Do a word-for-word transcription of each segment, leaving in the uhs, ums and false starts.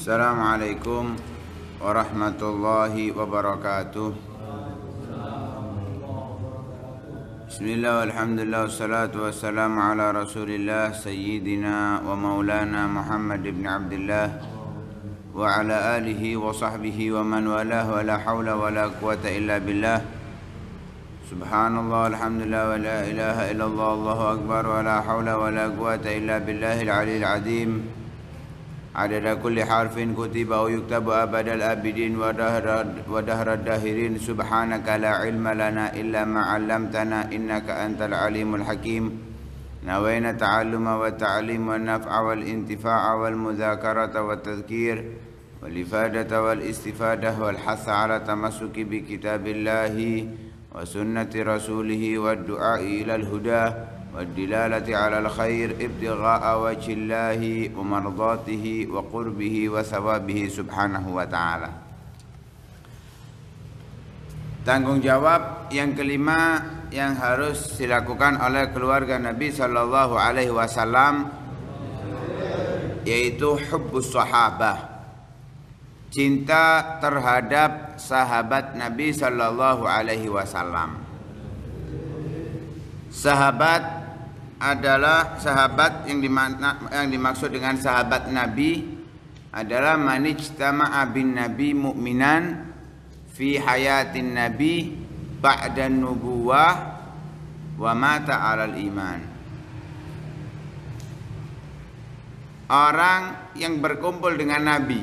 Assalamualaikum warahmatullahi wabarakatuh. Bismillah, alhamdulillah, wassalatu wassalamu ala rasulillah Sayyidina wa maulana Muhammad ibn Abdullah wa ala alihi wa sahbihi wa man walah, wa la hawla wa la quwata illa billah. Subhanallah, alhamdulillah, wa la ilaha illallah, Allahu akbar, wa la hawla wa la quwata illa billahil aliyyil azim. Adada kulli harfin kutiba wa yuktabu abadal abidin wa dahrad dahirin. Subhanaka la ilma lana illa ma 'allamtana innaka antal alimul hakim. Nawayna ta'alluma wa ta'lim wa naf'a wal intifa'a wal mudzakarata wa tadhkir wal ifadata wal istifadah wal hatha ala tamassuki bi kitabillahi wa sunnati rasulih wa du'a'i ilal huda والدلالة على الخير ابتغاء وجه الله ومرضاته وقربه وثوابه سبحانه وتعالى. Tanggung jawab yang kelima yang harus dilakukan oleh keluarga Nabi Sallallahu Alaihi Wasallam yaitu hubbus sahabah, cinta terhadap sahabat Nabi Sallallahu Alaihi Wasallam. Sahabat adalah sahabat yang, dimana, yang dimaksud dengan sahabat Nabi adalah manijtama'a bin Nabi mu'minan fi hayatin Nabi ba'da nubuwah wa mata 'alal iman. Orang yang berkumpul dengan Nabi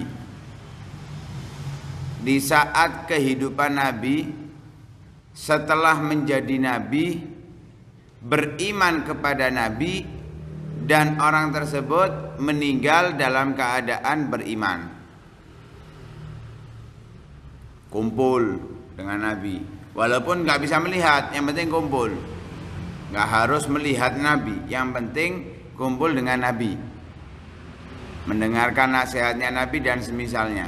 di saat kehidupan Nabi, setelah menjadi Nabi, beriman kepada Nabi, dan orang tersebut meninggal dalam keadaan beriman. Kumpul dengan Nabi walaupun gak bisa melihat, yang penting kumpul. Gak harus melihat Nabi, yang penting kumpul dengan Nabi, mendengarkan nasihatnya Nabi dan semisalnya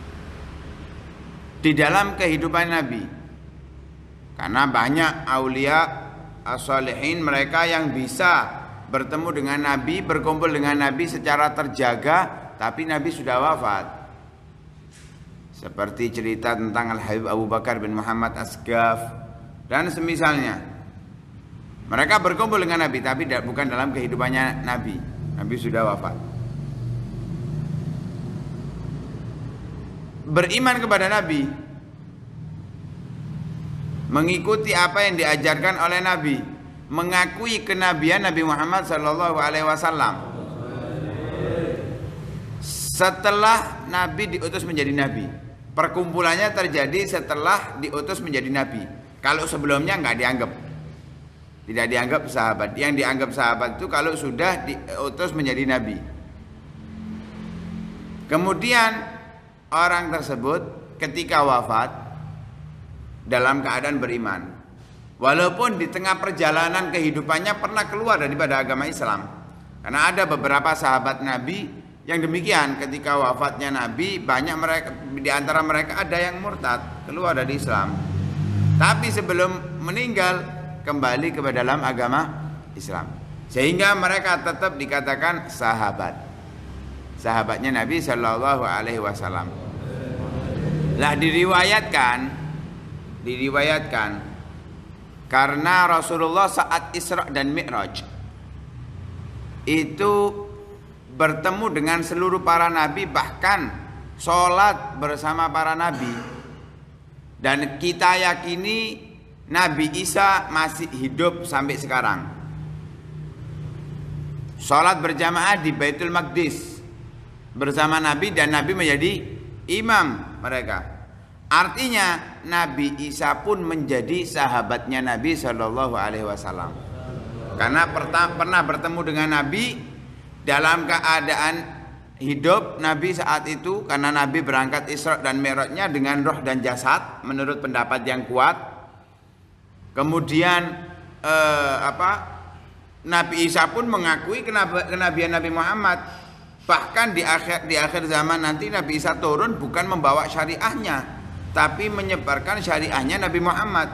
di dalam kehidupan Nabi. Karena banyak aulia as-salihin, mereka yang bisa bertemu dengan Nabi, berkumpul dengan Nabi secara terjaga, tapi Nabi sudah wafat. Seperti cerita tentang Al-Habib Abu Bakar bin Muhammad Asgaf dan semisalnya. Mereka berkumpul dengan Nabi, tapi bukan dalam kehidupannya Nabi. Nabi sudah wafat. Beriman kepada Nabi, mengikuti apa yang diajarkan oleh Nabi, mengakui kenabian Nabi Muhammad Sallallahu Alaihi Wasallam. Setelah Nabi diutus menjadi Nabi, perkumpulannya terjadi setelah diutus menjadi Nabi. Kalau sebelumnya nggak dianggap, tidak dianggap sahabat. Yang dianggap sahabat itu kalau sudah diutus menjadi Nabi. Kemudian orang tersebut ketika wafat dalam keadaan beriman, walaupun di tengah perjalanan kehidupannya pernah keluar daripada agama Islam. Karena ada beberapa sahabat Nabi yang demikian, ketika wafatnya Nabi, banyak mereka, di antara mereka ada yang murtad, keluar dari Islam, tapi sebelum meninggal kembali ke dalam agama Islam, sehingga mereka tetap dikatakan sahabat, sahabatnya Nabi Shallallahu Alaihi Wasallam. Lah diriwayatkan Diriwayatkan karena Rasulullah saat Isra dan Mi'raj itu bertemu dengan seluruh para nabi, bahkan sholat bersama para nabi. Dan kita yakini Nabi Isa masih hidup sampai sekarang. Sholat berjamaah di Baitul Maqdis bersama Nabi, dan Nabi menjadi imam mereka. Artinya Nabi Isa pun menjadi sahabatnya Nabi Shallallahu Alaihi Wasallam, karena pernah bertemu dengan Nabi dalam keadaan hidup Nabi saat itu, karena Nabi berangkat Isra dan Mi'rajnya dengan roh dan jasad menurut pendapat yang kuat. Kemudian eh, apa Nabi Isa pun mengakui kenabian Nabi Muhammad. Bahkan di akhir di akhir zaman nanti Nabi Isa turun bukan membawa syariahnya, tapi menyebarkan syariahnya Nabi Muhammad.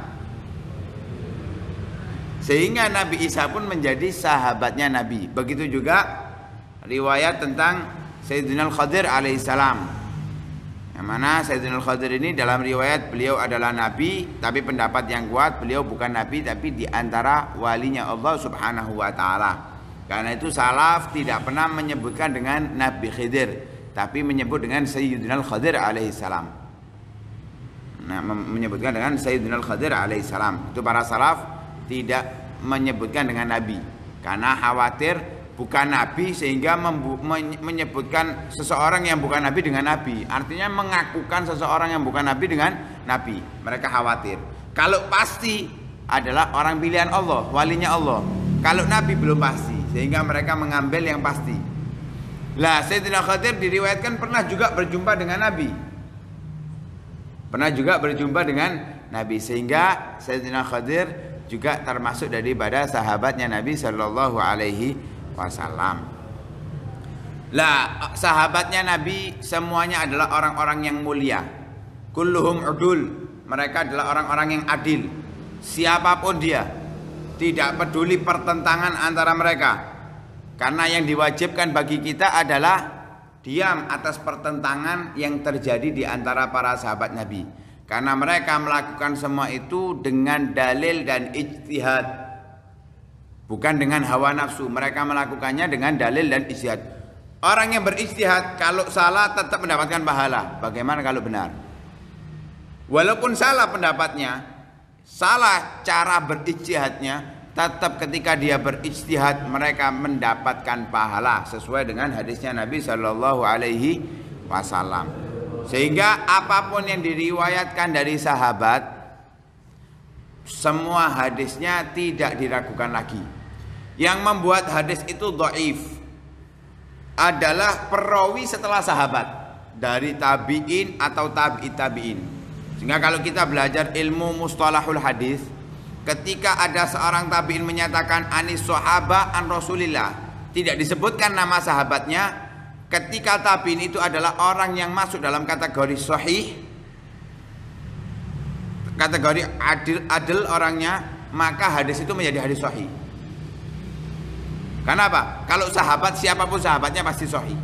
Sehingga Nabi Isa pun menjadi sahabatnya Nabi. Begitu juga riwayat tentang Sayyidina Al-Khadir alaihissalam. Yang mana Sayyidina Al-Khadir ini dalam riwayat beliau adalah nabi, tapi pendapat yang kuat beliau bukan nabi tapi di antara walinya Allah Subhanahu wa taala. Karena itu salaf tidak pernah menyebutkan dengan Nabi Khidir, tapi menyebut dengan Sayyidina Al-Khadir alaihissalam. Nah, menyebutkan dengan Sayyidina Al-Khadir alaihissalam. Itu para salaf tidak menyebutkan dengan nabi karena khawatir bukan nabi sehingga menyebutkan seseorang yang bukan nabi dengan nabi, artinya mengakukan seseorang yang bukan nabi dengan nabi. Mereka khawatir kalau pasti adalah orang pilihan Allah, walinya Allah, kalau nabi belum pasti, sehingga mereka mengambil yang pasti. Lah Sayyidina Khadir diriwayatkan pernah juga berjumpa dengan nabi, pernah juga berjumpa dengan nabi, sehingga Sayyidina Khadir juga termasuk daripada sahabatnya Nabi Shallallahu Alaihi Wasallam. Lah sahabatnya Nabi semuanya adalah orang-orang yang mulia. Kulluhum udul, mereka adalah orang-orang yang adil. Siapapun dia, tidak peduli pertentangan antara mereka. Karena yang diwajibkan bagi kita adalah diam atas pertentangan yang terjadi di antara para sahabat Nabi. Karena mereka melakukan semua itu dengan dalil dan ijtihad, bukan dengan hawa nafsu. Mereka melakukannya dengan dalil dan ijtihad. Orang yang berijtihad kalau salah tetap mendapatkan pahala. Bagaimana kalau benar? Walaupun salah pendapatnya, salah cara berijtihadnya, tetap ketika dia berijtihad mereka mendapatkan pahala sesuai dengan hadisnya Nabi Shallallahu Alaihi Wasallam. Sehingga apapun yang diriwayatkan dari sahabat, semua hadisnya tidak diragukan lagi. Yang membuat hadis itu dhaif adalah perawi setelah sahabat, dari tabi'in atau tabi'i tabi'in. Sehingga kalau kita belajar ilmu mustalahul hadis, ketika ada seorang tabi'in menyatakan anis sahaba an Rasulillah, tidak disebutkan nama sahabatnya. Ketika tabi'in itu adalah orang yang masuk dalam kategori sahih, kategori adil, adil orangnya, maka hadis itu menjadi hadis sahih. Kenapa? Kalau sahabat, siapapun sahabatnya pasti sahih.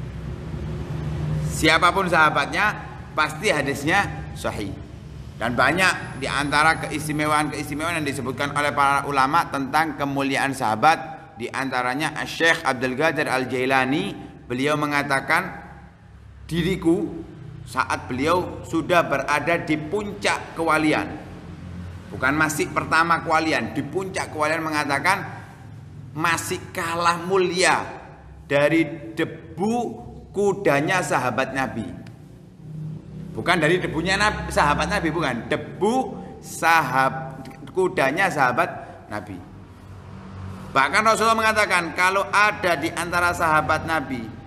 Siapapun sahabatnya pasti hadisnya sahih. Dan banyak di antara keistimewaan-keistimewaan yang disebutkan oleh para ulama tentang kemuliaan sahabat, di antaranya Syekh Abdul Qadir Al-Jailani, beliau mengatakan, diriku saat beliau sudah berada di puncak kewalian, bukan masih pertama kewalian, di puncak kewalian, mengatakan masih kalah mulia dari debu kudanya sahabat Nabi. Bukan dari debunya Nabi, sahabat Nabi, bukan, debu sahab, kudanya sahabat Nabi. Bahkan Rasulullah mengatakan kalau ada di antara sahabat Nabi,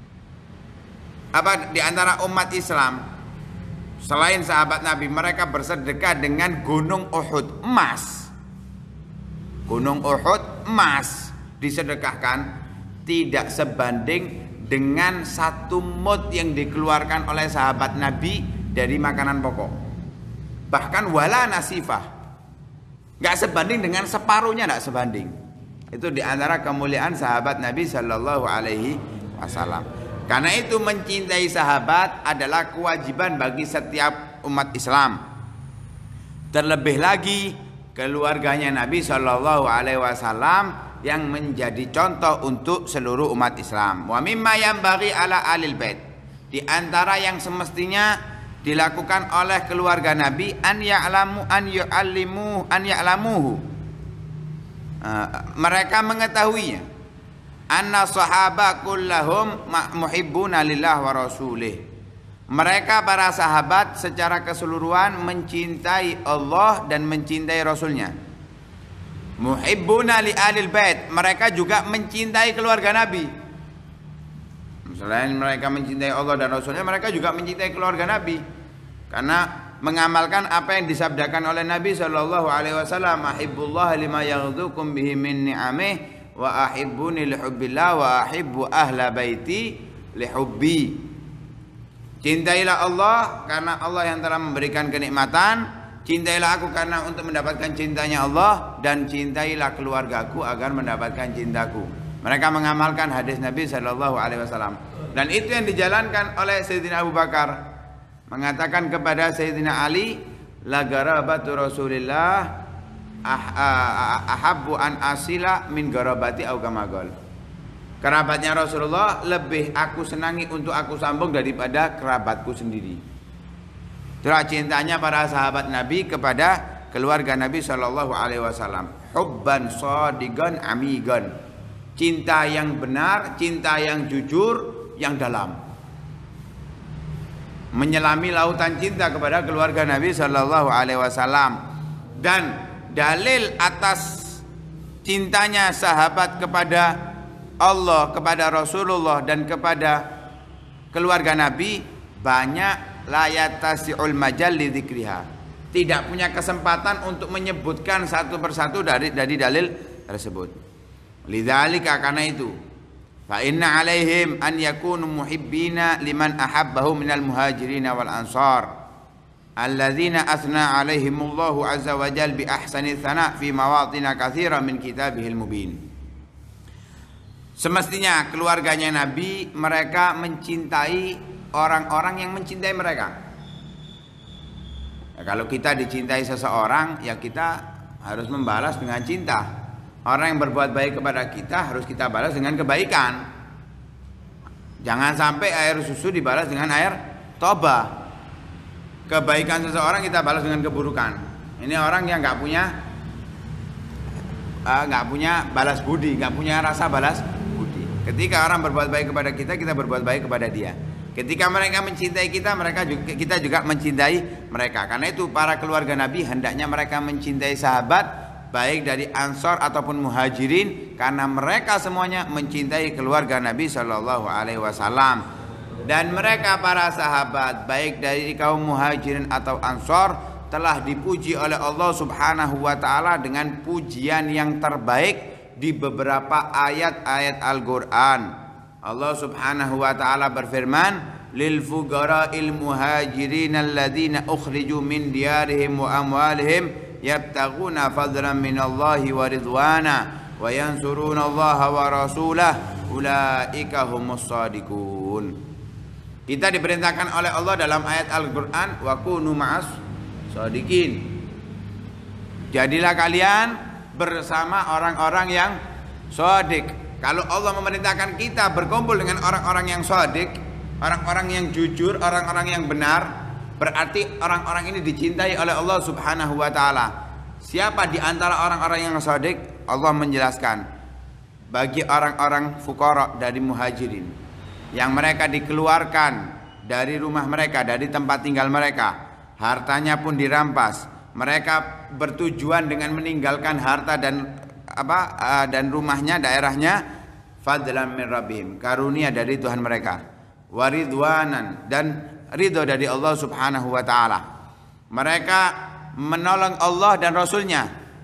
apa di antara umat Islam selain sahabat Nabi, mereka bersedekah dengan gunung Uhud emas, gunung Uhud emas disedekahkan, tidak sebanding dengan satu mud yang dikeluarkan oleh sahabat Nabi dari makanan pokok. Bahkan wala nasifah, nggak sebanding dengan separuhnya, nggak sebanding. Itu di antara kemuliaan sahabat Nabi Shallallahu Alaihi Wasallam. Karena itu mencintai sahabat adalah kewajiban bagi setiap umat Islam. Terlebih lagi keluarganya Nabi Shallallahu Alaihi Wasallam yang menjadi contoh untuk seluruh umat Islam. Wa mimma yanbaghi ala alil bait, di antara yang semestinya dilakukan oleh keluarga Nabi, an ya'lamu an yu'allimu an ya'lamuhu, uh, mereka mengetahuinya, anna sahaba kullahum muhibbuna lillah wa rasulih, mereka para sahabat secara keseluruhan mencintai Allah dan mencintai Rasulnya. Muhibbuna li alil bait, mereka juga mencintai keluarga Nabi. Selain mereka mencintai Allah dan Rasulnya, mereka juga mencintai keluarga Nabi, karena mengamalkan apa yang disabdakan oleh Nabi Shallallahu Alaihi Wasallam, ahibbullah lima yaghdukum bihi min ni'amih wa ahibbuni lihubbillah wa ahibbu ahla baiti lihubbi. Cintailah Allah karena Allah yang telah memberikan kenikmatan, cintailah aku karena untuk mendapatkan cintanya Allah, dan cintailah keluargaku agar mendapatkan cintaku. Mereka mengamalkan hadis Nabi Shallallahu Alaihi Wasallam. Dan itu yang dijalankan oleh Sayyidina Abu Bakar, mengatakan kepada Sayyidina Ali, la garabatu Rasulillah ah, ah, ahabbu an asila min garabati au kamagol. Kerabatnya Rasulullah lebih aku senangi untuk aku sambung daripada kerabatku sendiri. Itulah cintanya para sahabat Nabi kepada keluarga Nabi Shallallahu Alaihi Wasallam. Hubban shadiqan amigan, cinta yang benar, cinta yang jujur, yang dalam, menyelami lautan cinta kepada keluarga Nabi Shallallahu Alaihi Wasallam. Dan dalil atas cintanya sahabat kepada Allah, kepada Rasulullah dan kepada keluarga Nabi banyak, la yatasi'ul majal li dzikriha, tidak punya kesempatan untuk menyebutkan satu persatu dari dari dalil tersebut. Lidzalika, karena itu, fa inna alaihim an yakunu muhibbina liman ahabbahu minal muhajirin wal ansar alladzina athna alaihimullahu azza wa jalla bi ahsani tsana fi mawatin katsira min kitabihil mubin. Semestinya keluarganya Nabi mereka mencintai orang-orang yang mencintai mereka. Ya, kalau kita dicintai seseorang, ya kita harus membalas dengan cinta. Orang yang berbuat baik kepada kita harus kita balas dengan kebaikan. Jangan sampai air susu dibalas dengan air toba. Kebaikan seseorang kita balas dengan keburukan. Ini orang yang nggak punya nggak uh, punya balas budi, nggak punya rasa balas budi. Ketika orang berbuat baik kepada kita, kita berbuat baik kepada dia. Ketika mereka mencintai kita, mereka juga, kita juga mencintai mereka. Karena itu para keluarga Nabi hendaknya mereka mencintai sahabat, baik dari Ansor ataupun Muhajirin, karena mereka semuanya mencintai keluarga Nabi Shallallahu Alaihi Wasallam. Dan mereka para sahabat, baik dari kaum Muhajirin atau Ansor, telah dipuji oleh Allah Subhanahu Wa Taala dengan pujian yang terbaik di beberapa ayat-ayat Al-Quran. Allah Subhanahu Wa Taala berfirman, lil fuqara'il muhajirin alladzina ukhriju min diyarihim wa amwalihim yabtaghuna fadlan minallahi wa ridwana wa yansuruna Allah wa rasulah ulaika humus shadiqun. Kita diperintahkan oleh Allah dalam ayat Al-Quran, wa kunu ma'as shadiqin. Jadilah kalian bersama orang-orang yang shadiq. Kalau Allah memerintahkan kita berkumpul dengan orang-orang yang shadiq, orang-orang yang jujur, orang-orang yang benar, berarti orang-orang ini dicintai oleh Allah Subhanahu Wa Taala. Siapa di antara orang-orang yang shadiq? Allah menjelaskan, bagi orang-orang fuqara dari Muhajirin yang mereka dikeluarkan dari rumah mereka, dari tempat tinggal mereka, hartanya pun dirampas, mereka bertujuan dengan meninggalkan harta dan apa uh, dan rumahnya, daerahnya, fadlan min rabbihim, karunia dari Tuhan mereka, waridwanan, dan ridho dari Allah Subhanahu Wa Taala. Mereka menolong Allah dan Rasulnya.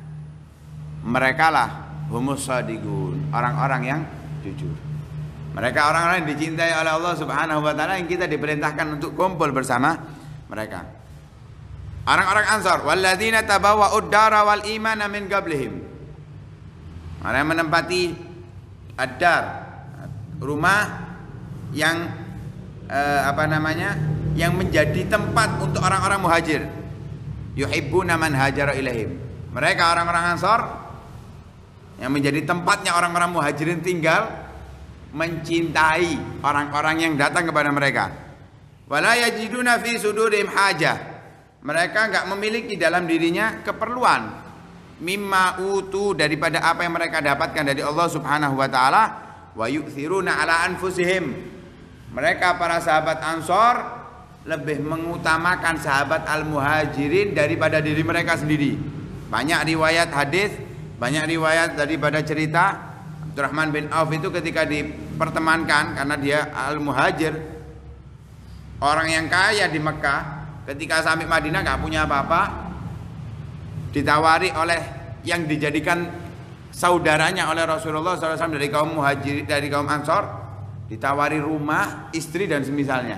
Mereka lah humus shadiqun, orang-orang yang jujur. Mereka orang-orang yang dicintai oleh Allah Subhanahu Wa Taala, yang kita diperintahkan untuk kumpul bersama mereka. Orang-orang Ansar, walladzina tabawwa'ud dara wal imana min qablihim, orang yang menempati ad-dar, rumah yang eh, apa namanya, yang menjadi tempat untuk orang-orang muhajir. Yuhibbuna man hajara ilaihim. Mereka orang-orang Ansar yang menjadi tempatnya orang-orang muhajirin tinggal, mencintai orang-orang yang datang kepada mereka. Wala yajiduna fi sudurihim hajah. Mereka enggak memiliki dalam dirinya keperluan, mimma utu, daripada apa yang mereka dapatkan dari Allah Subhanahu Wa Taala. Wa yu'thiruna ala anfusihim. Mereka para sahabat Ansor lebih mengutamakan sahabat Al-Muhajirin daripada diri mereka sendiri. Banyak riwayat hadis, banyak riwayat daripada cerita Abdurrahman bin Auf itu ketika dipertemankan, karena dia Al-Muhajir, orang yang kaya di Mekah, ketika sampai Madinah nggak punya apa-apa, ditawari oleh yang dijadikan saudaranya oleh Rasulullah shallallahu alaihi wasallam dari kaum Muhajir, dari kaum Ansor, ditawari rumah, istri dan semisalnya.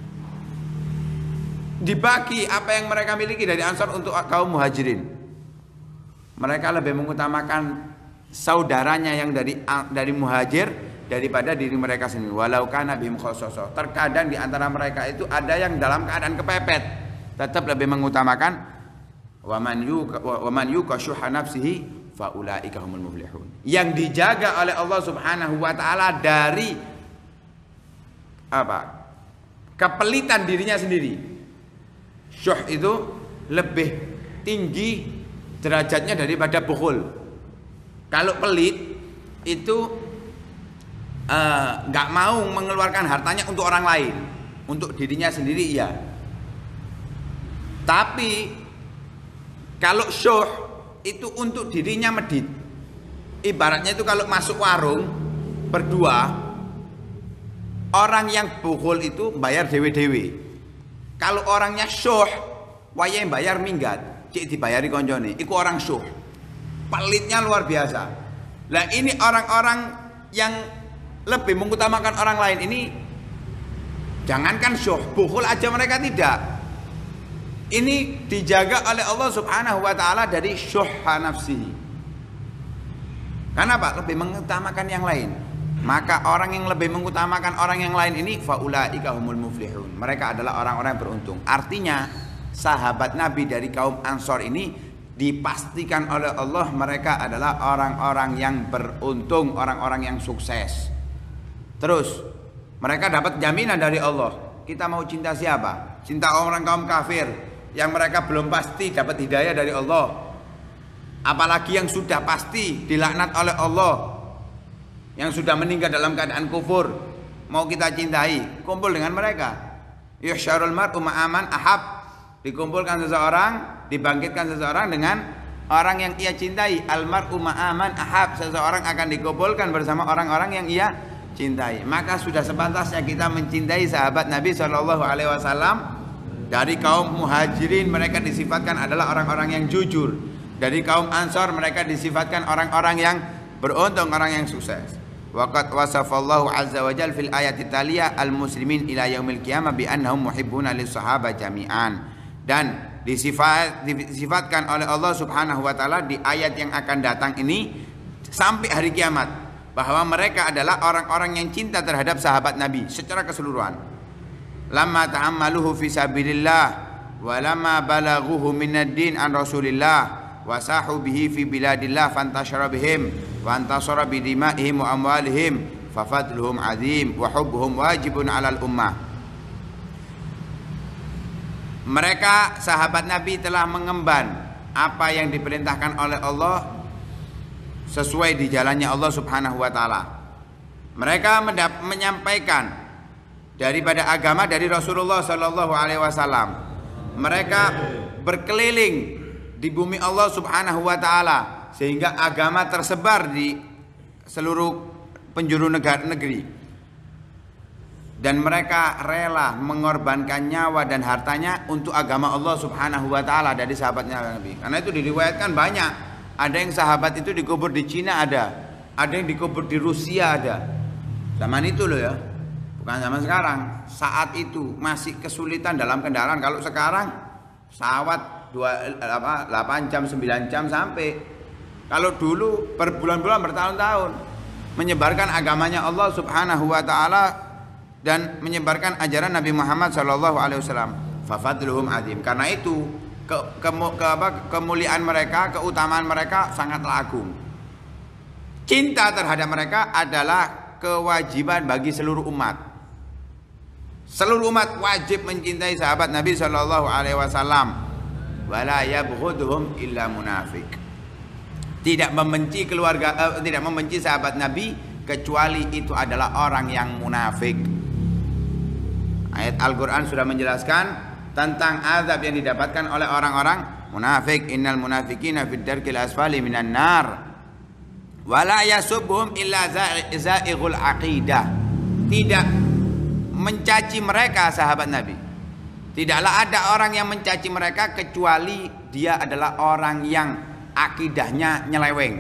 Dibagi apa yang mereka miliki dari Ansor untuk kaum Muhajirin. Mereka lebih mengutamakan saudaranya yang dari dari Muhajir daripada diri mereka sendiri. Walau kana bihim khososoh. Terkadang di antara mereka itu ada yang dalam keadaan kepepet, tetap lebih mengutamakan waman yuka waman yuka syuha nafsihi faulaika humul muflihun. Yang dijaga oleh Allah Subhanahu wa taala dari apa? Kepelitan dirinya sendiri. Syuh itu lebih tinggi derajatnya daripada bukhul. Kalau pelit itu nggak uh, mau mengeluarkan hartanya untuk orang lain, untuk dirinya sendiri ya. Tapi kalau syuh itu untuk dirinya medit. Ibaratnya itu kalau masuk warung berdua, orang yang bukhul itu bayar dewe-dewe. Kalau orangnya syuh, wayahe bayar minggat, cik dibayari koncone. Iku orang syuh. Pelitnya luar biasa. Lah ini orang-orang yang lebih mengutamakan orang lain ini, jangankan syuh, bukhul aja mereka tidak. Ini dijaga oleh Allah Subhanahu wa taala dari syuhha nafsihi. Karena apa? Lebih mengutamakan yang lain. Maka orang yang lebih mengutamakan orang yang lain ini faulaika humul muflihun. Mereka adalah orang-orang yang beruntung. Artinya sahabat Nabi dari kaum Ansor ini dipastikan oleh Allah mereka adalah orang-orang yang beruntung, orang-orang yang sukses. Terus mereka dapat jaminan dari Allah. Kita mau cinta siapa? Cinta orang kaum kafir yang mereka belum pasti dapat hidayah dari Allah. Apalagi yang sudah pasti dilaknat oleh Allah, yang sudah meninggal dalam keadaan kufur. Mau kita cintai, kumpul dengan mereka. Yuhsyarul mar'u ma'aman ahab. Dikumpulkan seseorang, dibangkitkan seseorang dengan orang yang ia cintai. Al mar'u ma'aman ahab. Seseorang akan dikumpulkan bersama orang-orang yang ia cintai. Maka sudah sepantasnya kita mencintai sahabat Nabi shallallahu alaihi wasallam. Dari kaum muhajirin mereka disifatkan adalah orang-orang yang jujur. Dari kaum ansor mereka disifatkan orang-orang yang beruntung, orang yang sukses. Waqad wasafallahu azza wa jalla fil ayati taliyah al muslimin ila yaumil qiyamah bi annahum muhibbuna lis sahabah jami'an. Dan disifat, disifatkan oleh Allah Subhanahu wa taala di ayat yang akan datang ini sampai hari kiamat, bahwa mereka adalah orang-orang yang cinta terhadap sahabat Nabi secara keseluruhan. Lamma ta'ammaluhu fi sabilillah wa lamma balaghuhu minad din an Rasulillah wa sahu bihi fi biladillah fantashara bihim wa antasara bidima'ihim wa amwalihim fa fadluhum azim wa hubbuhum wajibun 'alal ummah. Mereka sahabat Nabi telah mengemban apa yang diperintahkan oleh Allah sesuai di jalannya Allah Subhanahu wa taala. Mereka menyampaikan daripada agama dari Rasulullah sallallahu alaihi wasallam. Mereka berkeliling di bumi Allah Subhanahu wa taala sehingga agama tersebar di seluruh penjuru negara negeri. Dan mereka rela mengorbankan nyawa dan hartanya untuk agama Allah Subhanahu wa taala dari sahabatnya Nabi. Karena itu diriwayatkan banyak. Ada yang sahabat itu dikubur di Cina ada, ada yang dikubur di Rusia ada. Zaman itu loh ya. Bukan zaman sekarang. Saat itu masih kesulitan dalam kendaraan. Kalau sekarang pesawat delapan jam, sembilan jam sampai. Kalau dulu berbulan-bulan, bertahun-tahun menyebarkan agamanya Allah Subhanahu wa taala dan menyebarkan ajaran Nabi Muhammad sallallahu alaihi wasallam. Fafadluhum azim. Karena itu ke, ke, ke apa, kemuliaan mereka, keutamaan mereka sangatlah agung. Cinta terhadap mereka adalah kewajiban bagi seluruh umat. Seluruh umat wajib mencintai sahabat Nabi shallallahu alaihi wasallam. Wala yabghuduhum illa munafik. Tidak membenci keluarga, eh, tidak membenci sahabat Nabi kecuali itu adalah orang yang munafik. Ayat Al-Quran sudah menjelaskan tentang azab yang didapatkan oleh orang-orang munafik. Innal munafikina fid darkil asfali minan nar. Wala yasubhum illa za'ighul aqidah. Tidak mencaci mereka sahabat Nabi. Tidaklah ada orang yang mencaci mereka kecuali dia adalah orang yang akidahnya nyeleweng.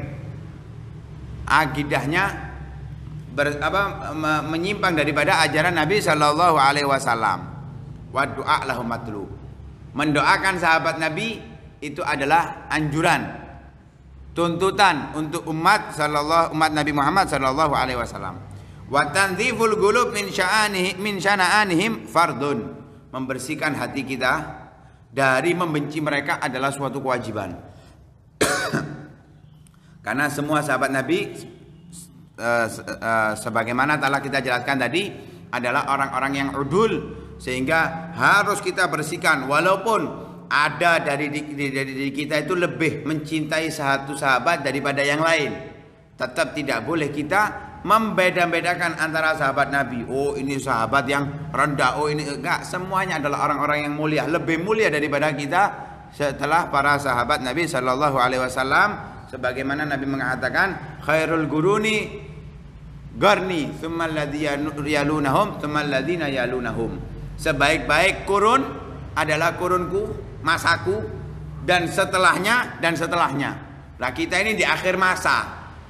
Akidahnya ber, apa, menyimpang daripada ajaran Nabi Shallallahu alaihi wasallam. Wa du'a lahum matlub. Mendoakan sahabat Nabi itu adalah anjuran, tuntutan untuk umat sallallahu umat Nabi Muhammad sallallahu alaihi wasallam. Wa tandziful qulub min sya'anihi min syana'anihim fardun. Membersihkan hati kita dari membenci mereka adalah suatu kewajiban. Karena semua sahabat Nabi uh, uh, sebagaimana telah kita jelaskan tadi adalah orang-orang yang udul, sehingga harus kita bersihkan. Walaupun ada dari dari diri kita itu lebih mencintai satu sahabat daripada yang lain, tetap tidak boleh kita membeda-bedakan antara sahabat Nabi. Oh ini sahabat yang rendah, oh ini enggak. Semuanya adalah orang-orang yang mulia, lebih mulia daripada kita setelah para sahabat Nabi Shallallahu Alaihi Wasallam. Sebagaimana Nabi mengatakan, khairul guruni garni, tsummal ladzina yalunahum, tsummal ladzina yalunahum. Sebaik-baik kurun adalah kurunku, masaku, dan setelahnya dan setelahnya. Nah kita ini di akhir masa.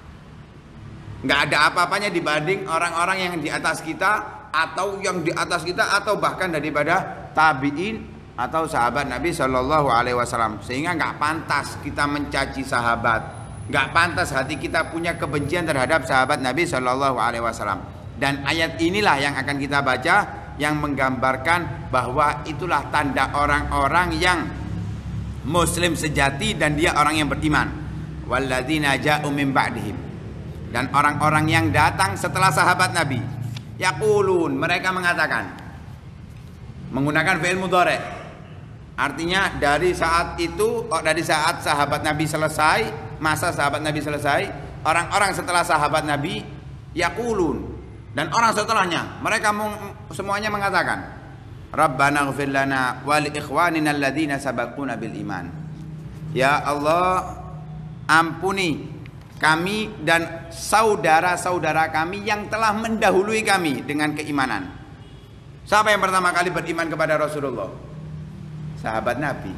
Nggak ada apa-apanya dibanding orang-orang yang di atas kita, atau yang di atas kita, atau bahkan daripada tabi'in atau sahabat Nabi Shallallahu Alaihi Wasallam. Sehingga nggak pantas kita mencaci sahabat, nggak pantas hati kita punya kebencian terhadap sahabat Nabi Shallallahu Alaihi Wasallam. Dan ayat inilah yang akan kita baca, yang menggambarkan bahwa itulah tanda orang-orang yang Muslim sejati dan dia orang yang beriman. Walladzina ja'u min ba'dihim. Dan orang-orang yang datang setelah sahabat Nabi, yaqulun, mereka mengatakan, menggunakan fi'il mudhari'. Artinya dari saat itu, oh, dari saat sahabat Nabi selesai, masa sahabat Nabi selesai, orang-orang setelah sahabat Nabi yaqulun, dan orang setelahnya, mereka semuanya mengatakan, Rabbana ighfir lana wa li ikhwanina alladzina sabaquna bil iman. Ya Allah, ampuni kami dan saudara-saudara kami yang telah mendahului kami dengan keimanan. Siapa yang pertama kali beriman kepada Rasulullah? Sahabat Nabi.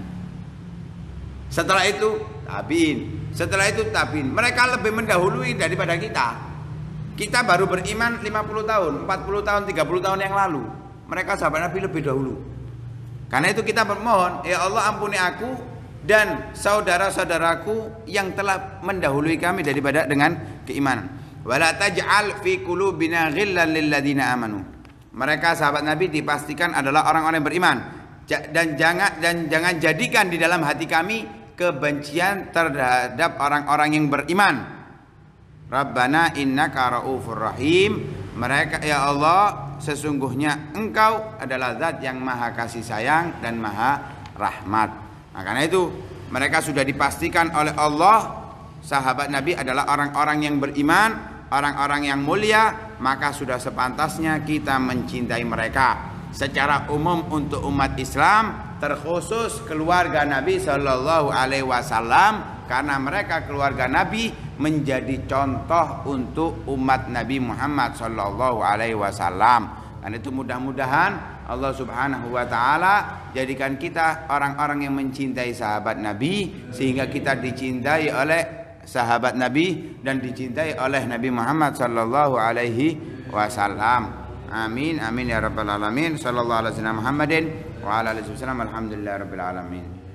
Setelah itu tabiin. Setelah itu tabiin. Mereka lebih mendahului daripada kita. Kita baru beriman lima puluh tahun, empat puluh tahun, tiga puluh tahun yang lalu. Mereka sahabat Nabi lebih dahulu. Karena itu kita bermohon, ya Allah ampuni aku dan saudara-saudaraku yang telah mendahului kami daripada dengan keimanan. Wala taj'al fi qulubina ghillan lil ladzina amanu. Mereka sahabat Nabi dipastikan adalah orang-orang yang beriman, dan jangan dan jangan jadikan di dalam hati kami kebencian terhadap orang-orang yang beriman. Rabbana innaka raufur rahim. Mereka, ya Allah, sesungguhnya Engkau adalah zat yang maha kasih sayang dan maha rahmat. Nah, karena itu mereka sudah dipastikan oleh Allah sahabat Nabi adalah orang-orang yang beriman, orang-orang yang mulia, maka sudah sepantasnya kita mencintai mereka. Secara umum untuk umat Islam, terkhusus keluarga Nabi Shallallahu Alaihi Wasallam, karena mereka keluarga Nabi menjadi contoh untuk umat Nabi Muhammad Shallallahu Alaihi Wasallam. Dan itu mudah-mudahan Allah Subhanahu wa taala jadikan kita orang-orang yang mencintai sahabat Nabi, sehingga kita dicintai oleh sahabat Nabi dan dicintai oleh Nabi Muhammad sallallahu alaihi wasallam. Amin amin ya rabbal alamin. Sallallahu alaihi wasallam Muhammadin wa ala alihi wasallam. Alhamdulillahirabbil alamin.